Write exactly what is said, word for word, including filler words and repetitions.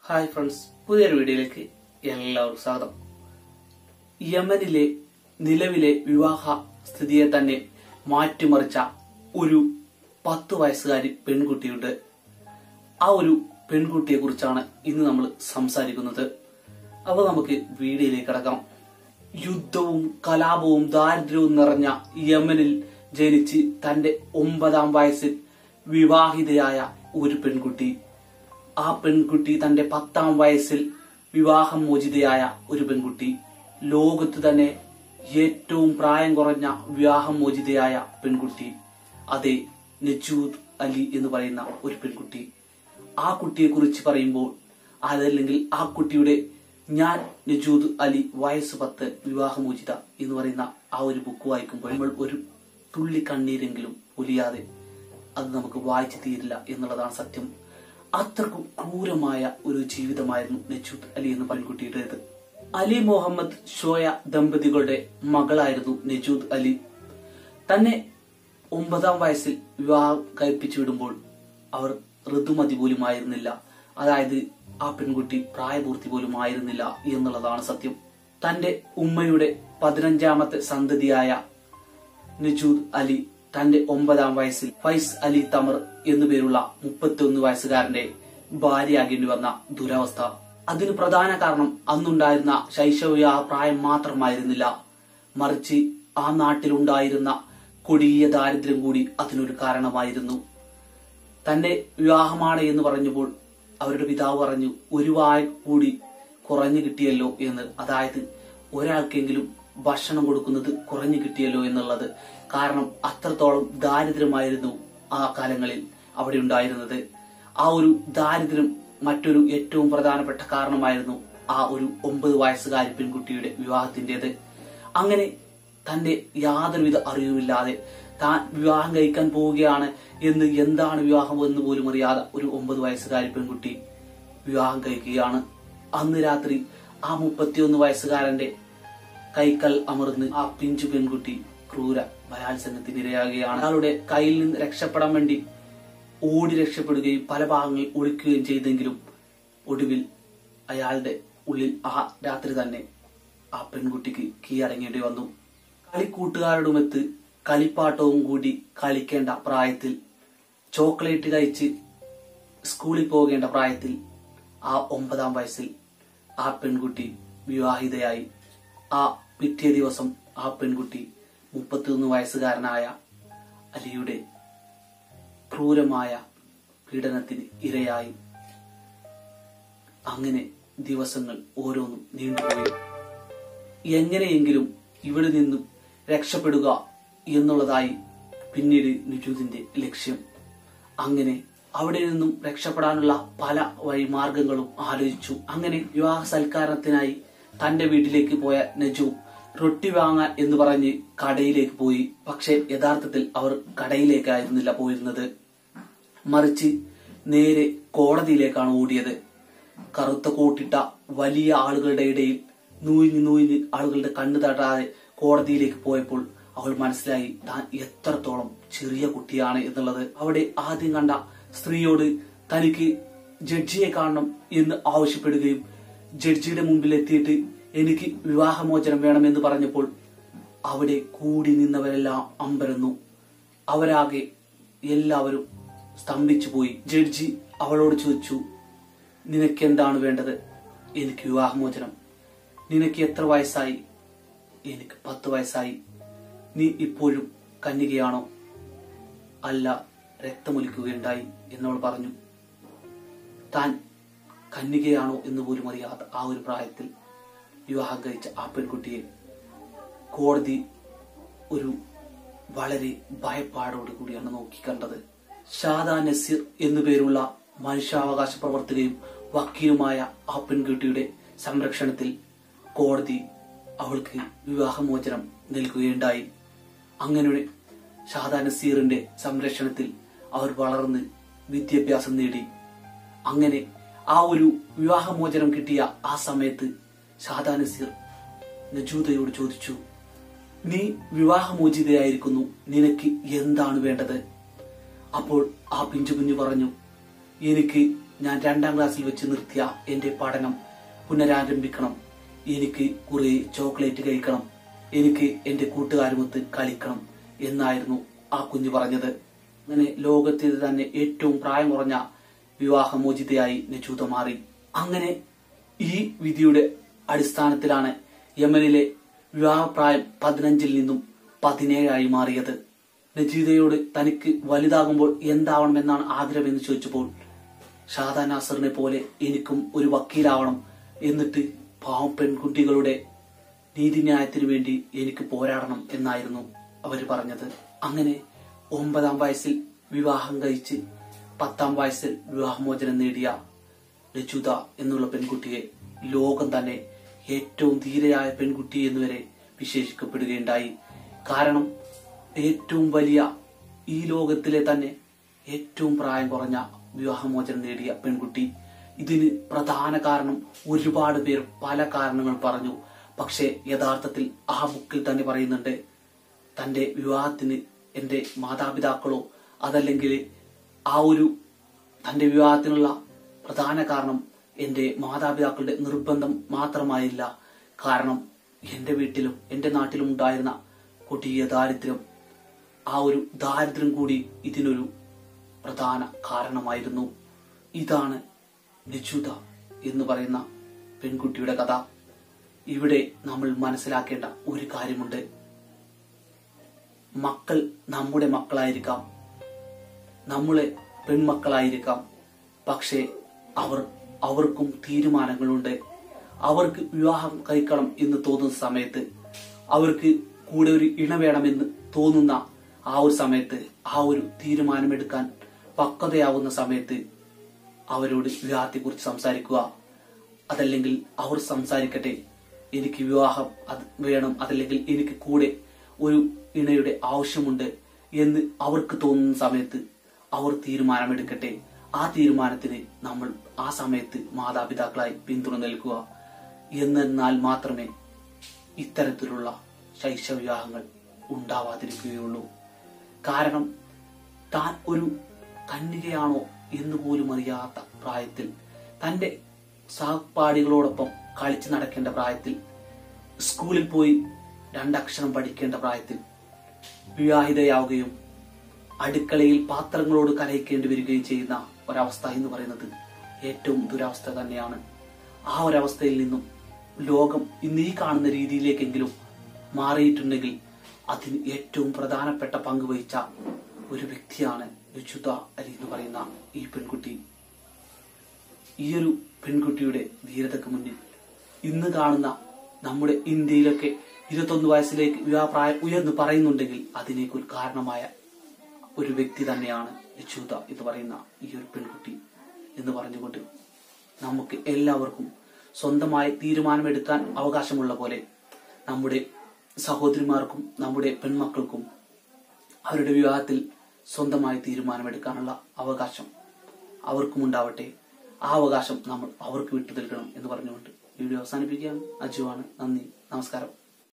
Hi friends, പുതിയൊരു വീഡിയോയിലേക്ക് എല്ലാവർക്കും സ്വാഗതം. യമനിലെ നിലവിലെ വിവാഹ സ്ഥിതിയെ തന്നെ മാറ്റിമറിച്ച ഒരു പത്ത് വയസ്സുകാരി പെൺകുട്ടിയുണ്ട്. ആ ഒരു പെൺകുട്ടിയെ കുറിച്ചാണ് ഇന്ന് നമ്മൾ സംസാരിക്കുന്നത്. അപ്പൊ നമുക്ക് വീഡിയോയിലേക്ക് കടക്കാം. യുദ്ധവും കലാപവും ദാരിദ്ര്യവും നിറഞ്ഞ യമനിൽ ജനിച്ച് തന്റെ ഒമ്പതാം വയസ്സിൽ വിവാഹിതയായ ഒരു പെൺകുട്ടി. ആ പെൺകുട്ടി തന്റെ പത്താം വയസ്സിൽ വിവാഹം മോചിതയായ ഒരു പെൺകുട്ടി. ലോകത്ത് തന്നെ ഏറ്റവും പ്രായം കുറഞ്ഞ വിവാഹം മോചിതയായ പെൺകുട്ടി. അതെ, നജൂദ് അലി എന്ന് പറയുന്ന ഒരു പെൺകുട്ടി. ആ കുട്ടിയെ കുറിച്ച് പറയുമ്പോൾ, അതല്ലെങ്കിൽ ആ കുട്ടിയുടെ ഞാൻ നജൂദ് അലി വയസ്സ് പത്ത് വിവാഹമോചിത എന്ന് പറയുന്ന ആ ഒരു ബുക്ക് വായിക്കുമ്പോൾ നമ്മൾ ഒരു തുള്ളി കണ്ണീരെങ്കിലും ഒലിയാതെ അത് നമുക്ക് വായിച്ചു തീരില്ല എന്നുള്ളതാണ് സത്യം. അത്രക്കും ക്രൂരമായ ഒരു ജീവിതമായിരുന്നു നജൂദ് അലി എന്ന പെൺകുട്ടിയുടേത്. അലി മുഹമ്മദ് ഷോയ ദമ്പതികളുടെ മകളായിരുന്നു നജൂദ് അലി. തന്നെ ഒമ്പതാം വയസ്സിൽ വിവാഹം കഴിപ്പിച്ചു വിടുമ്പോൾ അവർ ഋതുമതി പോലും ആയിരുന്നില്ല. അതായത് ആ പെൺകുട്ടി പ്രായപൂർത്തി പോലും ആയിരുന്നില്ല എന്നുള്ളതാണ് സത്യം. തന്റെ ഉമ്മയുടെ പതിനഞ്ചാമത്തെ സന്തതിയായ നജൂദ് അലി തന്റെ ഒമ്പതാം വയസ്സിൽ ഫൈസ് അലി തമർ എന്നു പേരുള്ള മുപ്പത്തി ഒന്ന് വയസ്സുകാരന്റെ ഭാര്യയാകേണ്ടി വന്ന ദുരവസ്ഥ. അതിന് പ്രധാന കാരണം അന്നുണ്ടായിരുന്ന ശൈശവവിവാഹ പ്രായം മാത്രമായിരുന്നില്ല, മറിച്ച് ആ നാട്ടിലുണ്ടായിരുന്ന കൊടിയ ദാരിദ്ര്യം കൂടി അതിനൊരു കാരണമായിരുന്നു. തന്റെ വിവാഹമാണ് എന്ന് പറഞ്ഞപ്പോൾ അവരുടെ പിതാവ് പറഞ്ഞു, ഒരു വായ കൂടി കുറഞ്ഞു കിട്ടിയല്ലോ എന്ന്. അതായത് ഒരാൾക്കെങ്കിലും ഭക്ഷണം കൊടുക്കുന്നത് കുറഞ്ഞു കിട്ടിയല്ലോ എന്നുള്ളത്. കാരണം അത്രത്തോളം ദാരിദ്ര്യമായിരുന്നു ആ കാലങ്ങളിൽ അവിടെ ഉണ്ടായിരുന്നത്. ആ ഒരു ദാരിദ്ര്യം മറ്റൊരു ഏറ്റവും പ്രധാനപ്പെട്ട കാരണമായിരുന്നു ആ ഒരു ഒമ്പത് വയസ്സുകാരി പെൺകുട്ടിയുടെ വിവാഹത്തിന്റേത്. അങ്ങനെ തന്റെ യാതൊരുവിധ അറിവുമില്ലാതെ താൻ വിവാഹം കഴിക്കാൻ പോവുകയാണ് എന്ന്, എന്താണ് വിവാഹം എന്ന് പോലും അറിയാതെ ഒരു ഒമ്പത് വയസ്സുകാരി പെൺകുട്ടി വിവാഹം കഴിക്കുകയാണ്. അന്ന് രാത്രി ആ മുപ്പത്തിയൊന്ന് വയസ്സുകാരന്റെ കൈക്കൽ അമർന്ന് ആ പിഞ്ചു പെൺകുട്ടി ക്രൂര ബലാത്സംഗത്തിന് ഇരയാകുകയാണ്. അയാളുടെ കയ്യിൽ നിന്ന് രക്ഷപ്പെടാൻ വേണ്ടി ഓടി രക്ഷപ്പെടുകയും പല ഭാഗങ്ങളിൽ ഒളിക്കുകയും ചെയ്തെങ്കിലും ഒടുവിൽ അയാളുടെ ഉള്ളിൽ ആ രാത്രി തന്നെ ആ പെൺകുട്ടിക്ക് കീഴടങ്ങേണ്ടി വന്നു. കളിക്കൂട്ടുകാരോടുമൊത്ത് കളിപ്പാട്ടവും കൂടി കളിക്കേണ്ട പ്രായത്തിൽ, ചോക്ലേറ്റ് കഴിച്ച് സ്കൂളിൽ പോകേണ്ട പ്രായത്തിൽ, ആ ഒമ്പതാം വയസ്സിൽ ആ പെൺകുട്ടി വിവാഹിതയായി. ആ പിറ്റേ ദിവസം ആ പെൺകുട്ടി മുപ്പത്തിയൊന്ന് വയസ്സുകാരനായ അലിയുടെ ക്രൂരമായ പീഡനത്തിന് ഇരയായി. അങ്ങനെ ദിവസങ്ങൾ ഓരോന്നും നീണ്ടുപോയി. എങ്ങനെയെങ്കിലും ഇവിടെ നിന്നും രക്ഷപ്പെടുക എന്നുള്ളതായി പിന്നീട് നജൂദിന്റെ ലക്ഷ്യം. അങ്ങനെ അവിടെ നിന്നും രക്ഷപ്പെടാനുള്ള പല വഴിമാർഗങ്ങളും ആലോചിച്ചു. അങ്ങനെ വിവാഹ സൽക്കാരത്തിനായി തന്റെ വീട്ടിലേക്ക് പോയ നജൂദ് റൊട്ടി വാങ്ങാൻ എന്ന് പറഞ്ഞ് കടയിലേക്ക് പോയി. പക്ഷെ യഥാർത്ഥത്തിൽ അവർ കടയിലേക്കായിരുന്നില്ല പോയിരുന്നത്, മറിച്ച് നേരെ കോടതിയിലേക്കാണ് ഓടിയത്. കറുത്ത കോട്ടിട്ട വലിയ ആളുകളുടെ ഇടയിൽ നൂയിഞ്ഞ് നൂയിഞ്ഞ് ആളുകളുടെ കണ്ണു തട്ടാതെ കോടതിയിലേക്ക് പോയപ്പോൾ അവൾ മനസ്സിലായി താൻ എത്രത്തോളം ചെറിയ കുട്ടിയാണ് എന്നുള്ളത്. അവിടെ ആദ്യം കണ്ട സ്ത്രീയോട് തനിക്ക് ജഡ്ജിയെ കാണണം എന്ന് ആവശ്യപ്പെടുകയും ജഡ്ജിയുടെ മുമ്പിൽ എത്തിയിട്ട് എനിക്ക് വിവാഹമോചനം വേണമെന്ന് പറഞ്ഞപ്പോൾ അവിടെ കൂടി നിന്നവരെല്ലാം അമ്പരന്നു. അവരാകെ എല്ലാവരും സ്തംഭിച്ചു പോയി. ജഡ്ജി അവളോട് ചോദിച്ചു, നിനക്ക് എന്താണ് വേണ്ടത്? എനിക്ക് വിവാഹമോചനം. നിനക്ക് എത്ര വയസ്സായി? എനിക്ക് പത്ത് വയസ്സായി. നീ ഇപ്പോഴും കന്യകയാണോ? അല്ല, രക്തമൊലിക്കുകയുണ്ടായി എന്നവൾ പറഞ്ഞു. താൻ കന്യകയാണോ എന്ന് പോലും അറിയാത്ത ആ ഒരു പ്രായത്തിൽ വിവാഹം കഴിച്ച ആ പെൺകുട്ടിയെ കോടതി ഒരു വളരെ ഭയപ്പാടോട് കൂടിയാണ് നോക്കിക്കണ്ടത്. ഷാദാ നസീർ എന്നു പേരുള്ള മനുഷ്യാവകാശ പ്രവർത്തകയും വക്കീലുമായ ആ പെൺകുട്ടിയുടെ സംരക്ഷണത്തിൽ കോടതി അവൾക്ക് വിവാഹമോചനം നൽകുകയുണ്ടായി. അങ്ങനെ ഷാദാ നസീറിന്റെ സംരക്ഷണത്തിൽ അവർ വളർന്ന് വിദ്യാഭ്യാസം നേടി. അങ്ങനെ ആ ഒരു വിവാഹമോചനം കിട്ടിയ ആ സമയത്ത് ഷാദാ നസീർ നജൂദയോട് ചോദിച്ചു, നീ വിവാഹമോചിതയായിരിക്കുന്നു, നിനക്ക് എന്താണ് വേണ്ടത്? അപ്പോൾ ആ പിഞ്ചു കുഞ്ഞു പറഞ്ഞു, എനിക്ക് ഞാൻ രണ്ടാം ക്ലാസ്സിൽ വെച്ച് നിർത്തിയ എന്റെ പഠനം പുനരാരംഭിക്കണം. എനിക്ക് കുറെ ചോക്ലേറ്റ് കഴിക്കണം. എനിക്ക് എന്റെ കൂട്ടുകാരുമൊത്ത് കളിക്കണം എന്നായിരുന്നു ആ കുഞ്ഞു പറഞ്ഞത്. അങ്ങനെ ലോകത്തിൽ തന്നെ ഏറ്റവും പ്രായം കുറഞ്ഞ വിവാഹമോചിതയായി നജൂദ മാറി. അങ്ങനെ ഈ വിധിയുടെ അടിസ്ഥാനത്തിലാണ് യമനിലെ വിവാഹപ്രായം പതിനഞ്ചിൽ നിന്നും പതിനേഴായി മാറിയത്. നജീദയോട് തനിക്ക് വലുതാകുമ്പോൾ എന്താവണമെന്നാണ് ആഗ്രഹമെന്ന് ചോദിച്ചപ്പോൾ ഷാദ നാസറിനെ പോലെ എനിക്കും ഒരു വക്കീലാവണം, എന്നിട്ട് പാവം പെൺകുട്ടികളുടെ നീതിന്യായത്തിനു വേണ്ടി എനിക്ക് പോരാടണം എന്നായിരുന്നു അവര് പറഞ്ഞത്. അങ്ങനെ ഒമ്പതാം വയസ്സിൽ വിവാഹം കഴിച്ച് പത്താം വയസ്സിൽ വിവാഹമോചനം നേടിയ നജൂദ എന്നുള്ള പെൺകുട്ടിയെ ലോകം തന്നെ ഏറ്റവും ധീരയായ പെൺകുട്ടി എന്നുവരെ വിശേഷിക്കപ്പെടുകയുണ്ടായി. കാരണം ഏറ്റവും വലിയ ഈ ലോകത്തിലെ തന്നെ ഏറ്റവും പ്രായം കുറഞ്ഞ വിവാഹമോചനം നേടിയ പെൺകുട്ടി. ഇതിന് പ്രധാന കാരണം ഒരുപാട് പേർ പല കാരണങ്ങൾ പറഞ്ഞു. പക്ഷെ യഥാർത്ഥത്തിൽ ആ ബുക്കിൽ തന്നെ പറയുന്നുണ്ട്, തന്റെ വിവാഹത്തിന് എന്റെ മാതാപിതാക്കളോ അതല്ലെങ്കിൽ ആ ഒരു തന്റെ വിവാഹത്തിനുള്ള പ്രധാന കാരണം എന്റെ മാതാപിതാക്കളുടെ നിർബന്ധം മാത്രമായില്ല. കാരണം എന്റെ വീട്ടിലും എന്റെ നാട്ടിലും ഉണ്ടായിരുന്ന കൊടിയ ദാരിദ്ര്യം, ആ ഒരു ദാരിദ്ര്യം കൂടി ഇതിനൊരു പ്രധാന കാരണമായിരുന്നു. ഇതാണ് നജൂദ എന്ന് പറയുന്ന പെൺകുട്ടിയുടെ കഥ. ഇവിടെ നമ്മൾ മനസ്സിലാക്കേണ്ട ഒരു കാര്യമുണ്ട്. മക്കൾ നമ്മുടെ മക്കളായിരിക്കാം, നമ്മളെ പെൺമക്കളായിരിക്കാം. പക്ഷേ അവർ അവർക്കും തീരുമാനങ്ങളുണ്ട്. അവർക്ക് വിവാഹം കഴിക്കണം എന്ന് തോന്നുന്ന സമയത്ത്, അവർക്ക് കൂടെ ഒരു ഇണ വേണമെന്ന് തോന്നുന്ന ആ ഒരു സമയത്ത്, ആ ഒരു തീരുമാനമെടുക്കാൻ പക്വതയാവുന്ന സമയത്ത് അവരോട് വിവാഹത്തെ കുറിച്ച് സംസാരിക്കുക. അതല്ലെങ്കിൽ അവർ സംസാരിക്കട്ടെ, എനിക്ക് വിവാഹം അത് വേണം, അതല്ലെങ്കിൽ എനിക്ക് കൂടെ ഒരു ഇണയുടെ ആവശ്യമുണ്ട് എന്ന് അവർക്ക് തോന്നുന്ന സമയത്ത് അവർ തീരുമാനമെടുക്കട്ടെ. ആ തീരുമാനത്തിന് നമ്മൾ ആ സമയത്ത് മാതാപിതാക്കളായി പിന്തുണ നൽകുക. എന്നാൽ മാത്രമേ ഇത്തരത്തിലുള്ള ശൈശവ വിവാഹങ്ങൾ ഉണ്ടാവാതിരിക്കുകയുള്ളൂ. കാരണം താൻ ഒരു കന്യകയാണോ എന്ന് പോലും അറിയാത്ത പ്രായത്തിൽ, തന്റെ സഹപാഠികളോടൊപ്പം കളിച്ചു നടക്കേണ്ട പ്രായത്തിൽ, സ്കൂളിൽ പോയി രണ്ടക്ഷരം പഠിക്കേണ്ട പ്രായത്തിൽ വിവാഹിതയാവുകയും അടുക്കളയിൽ പാത്രങ്ങളോട് കലഹിക്കേണ്ടി വരികയും ചെയ്യുന്ന ഒരവസ്ഥ എന്ന് പറയുന്നത് ഏറ്റവും ദുരവസ്ഥ തന്നെയാണ്. ആ ഒരവസ്ഥയിൽ നിന്നും ലോകം ഇന്ന് ഈ കാണുന്ന രീതിയിലേക്കെങ്കിലും മാറിയിട്ടുണ്ടെങ്കിൽ അതിന് ഏറ്റവും പ്രധാനപ്പെട്ട പങ്ക് വഹിച്ച ഒരു വ്യക്തിയാണ് നജൂദ അലി എന്ന് പറയുന്ന ഈ പെൺകുട്ടി. ഈ ഒരു പെൺകുട്ടിയുടെ ധീരതയ്ക്ക് മുന്നിൽ ഇന്ന് കാണുന്ന നമ്മുടെ ഇന്ത്യയിലൊക്കെ ഇരുപത്തൊന്ന് വയസ്സിലേക്ക് വിവാഹപ്രായം ഉയർന്നു പറയുന്നുണ്ടെങ്കിൽ അതിനേക്ക് ഒരു കാരണമായ ഒരു വ്യക്തി തന്നെയാണ് നജൂദ എന്ന് പറയുന്ന ഈ ഒരു പെൺകുട്ടി എന്ന് പറഞ്ഞുകൊണ്ട് നമുക്ക് എല്ലാവർക്കും സ്വന്തമായി തീരുമാനമെടുക്കാൻ അവകാശമുള്ള പോലെ നമ്മുടെ സഹോദരിമാർക്കും നമ്മുടെ പെൺമക്കൾക്കും അവരുടെ വിവാഹത്തിൽ സ്വന്തമായി തീരുമാനമെടുക്കാനുള്ള അവകാശം അവർക്കും ഉണ്ടാവട്ടെ. ആ അവകാശം നമ്മൾ അവർക്ക് വിട്ടു നൽകണം എന്ന് പറഞ്ഞുകൊണ്ട് വീഡിയോ അവസാനിപ്പിക്കുകയാണ്. അജുവാണ്. നന്ദി, നമസ്കാരം.